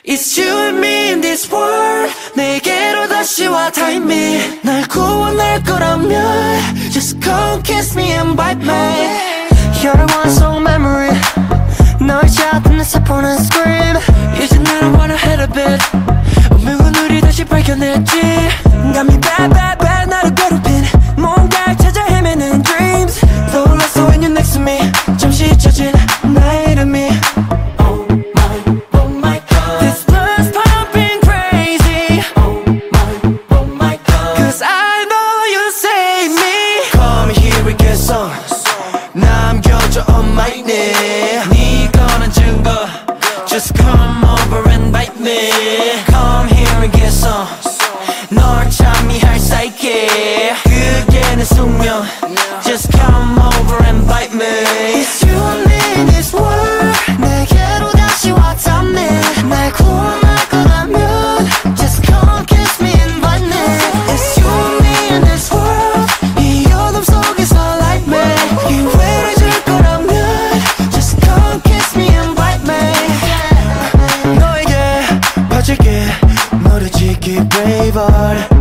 It's you and me in this world. 내게로 다시 와 time me. 날 구원할 거라면 Just come kiss me and bite me. You're one song memory. 널 찾는 사포는 scream. 이제 나는 wanna head a bit. 운명은 우리 다시 발견했지. Got me bad bad bad 나를 괴롭힌 뭔가를 찾아 헤매는 dreams. 떠올랐어 when you're next to me. 잠시 잊혀진 나의 이름이. 남겨줘 on my name. 네 거는 증거. Just come over and bite me. Come here and get some. 널 참미할 사이게 그게 내 숙명. Just come over and bite me. It's you and me in this world. 내게로 다시 왔다며. 날 구원할 거라면 Just come kiss me and bite me. It's you and me in this world. 이 어둠 속에서 like me. 너에게 빠질게 너를 지키 brave heart.